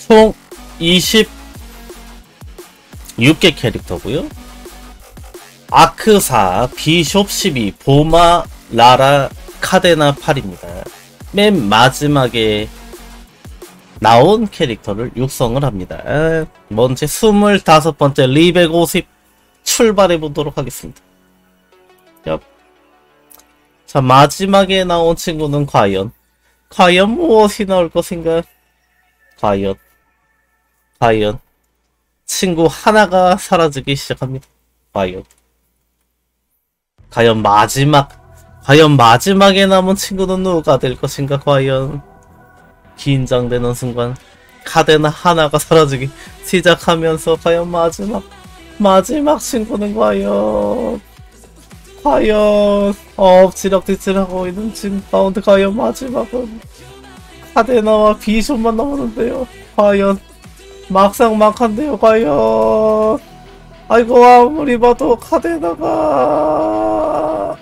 총 26개 캐릭터고요. 아크사, 비숍 12, 보마, 라라, 카데나 8입니다. 맨 마지막에 나온 캐릭터를 육성을 합니다. 먼저 25번째 리백 50 출발해보도록 하겠습니다. 자, 마지막에 나온 친구는 과연 무엇이 나올 것인가? 과연 친구 하나가 사라지기 시작합니다. 과연 마지막에 남은 친구는 누가 될 것인가? 과연 긴장되는 순간 카데나 하나가 사라지기 시작하면서 과연 마지막 친구는 과연 엎치락뒤치락하고 있는 친구 가운데 과연 마지막은 카데나와 비숍만 남았는데요. 과연 막상막한데요. 과연 아이고, 아무리 봐도 카데나가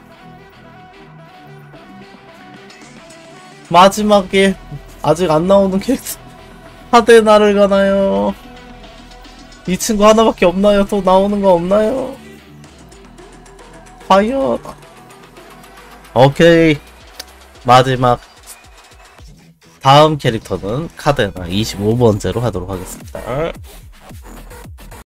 마지막에 아직 안 나오는 캐릭터 카데나를 가나요? 이 친구 하나밖에 없나요? 또 나오는 거 없나요? 과연 오케이, 마지막 다음 캐릭터는 카데나 25번째로 하도록 하겠습니다.